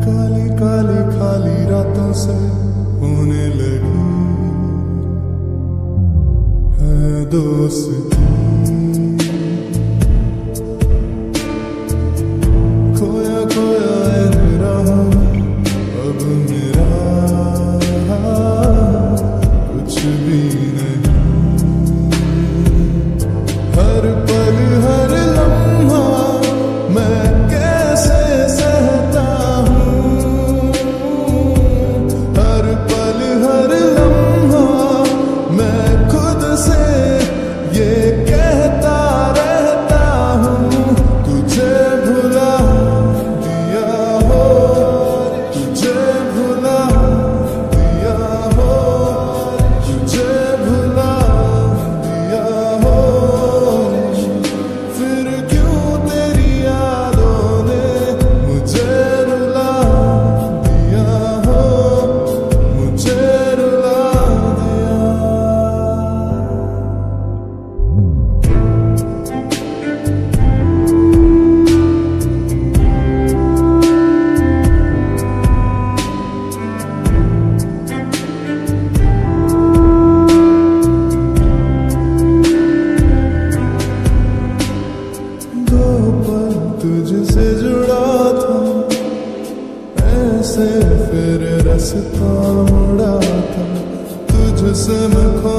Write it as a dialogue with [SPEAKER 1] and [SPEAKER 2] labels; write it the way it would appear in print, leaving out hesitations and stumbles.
[SPEAKER 1] काली काली खाली रातों से होने लगी है दोस्ती। खोया खोया रहा अब मेरा कुछ भी नहीं। हर पल हर लम्हा मैं कैसे सहता हूँ। हर पल हर लम्हा मैं खुद से ये कहता रहता हूँ। तुझे भुला दिया हो, तुझे भुला दिया हो, तुझे भुला दिया हो। फिर क्यों तेरी यादों ने मुझे रुला दिया हो, मुझे रुला दिया। दो पल तुझसे जुड़ा था, ऐसे फिर रास्ता मुड़ा था। तुझसे मैं खो